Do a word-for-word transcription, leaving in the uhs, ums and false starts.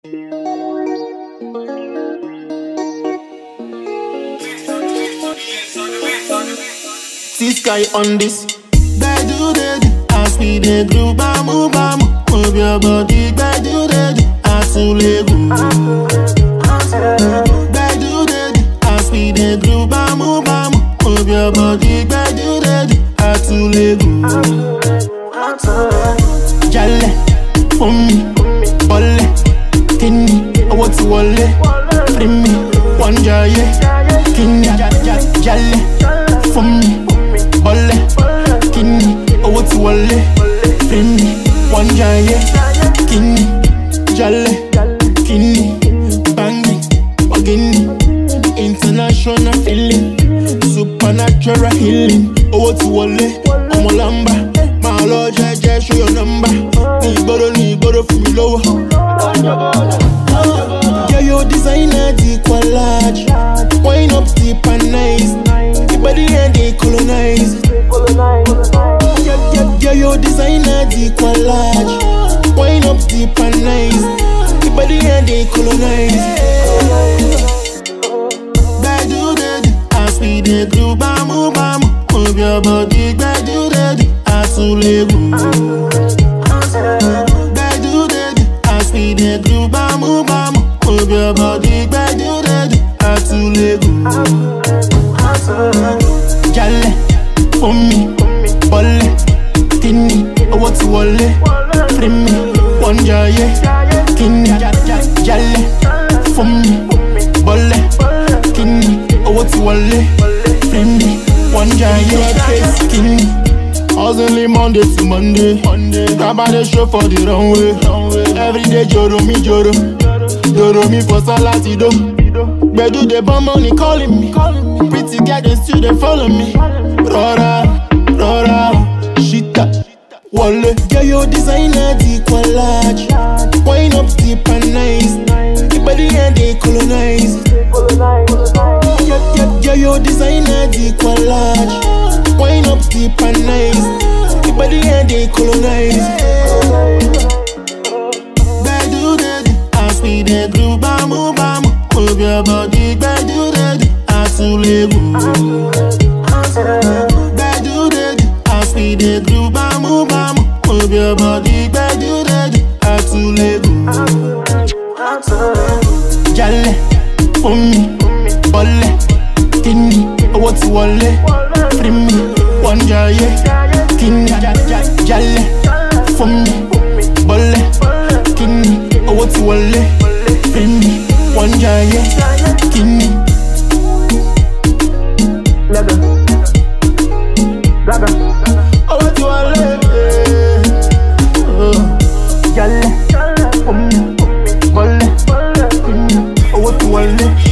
See sky on this. Bedu dedu, as we dey groove, bamu bamu. Move your body, bedu dedu, asulegu. Bedu dedu, as we dey groove, bamu bamu. Move your body, bedu dedu, asulegu. Jale, for me, bole, kini, what's wale, free me, one jaye, kini, jale, for me. Bole, kini, owo ti wole, free me, one jaye, kini, jale, kini, bangi, ogini, international feeling, supernatural healing, owo ti wole, omolamba, my lord, jeje, show your number, ni gboro, ni gboro, fún mi lówó. Yeah, your designer, the collage, wine up deep and nice. Body and they colonize. Yeah, yeah, yeah, your designer, the collage. Wine up deep and nice. The body and they colonize. Bedu dedu, as we dey groove, bamu bamu. Move your body, bedu dedu, asulegu. Bedu dedu, as we dey groove, bamu bamu. Move your body, bedu dedu, asulegu. Jale, for me, bole, kini, owo ti wole, free me, one jaye, kini, jale, for me, bole, kini, owo ti wole, free me, one jaye, kini. Hustling Monday to Monday, grab on the show for the runway. Every day joro mi joro, joro mi for salatido. Bedu the bomb money calling me. Pretty girl they still they follow me. Rora, rora, shita, wale. Get your designer the collage. Wine up deep and nice. The body and they colonize. Get, get, get your designer the collage. Wine up deep and nice. The body and they colonize. Bedu dedu, as we dey groove, bamu bamu. Move your body, bedu dedu, asulegu. Bedu dedu, as we dey groove, bamu bamu. Move your body, bedu dedu, asulegu. Jale, for me, bole, kini, owo ti wole, free me, one jaye, kini, jale, for me, bole, kini, owo ti wole, free me. One jaye, kini. Laga, laga. Oh, what you want, oh, jale, um, bole, kini. Oh, what you want.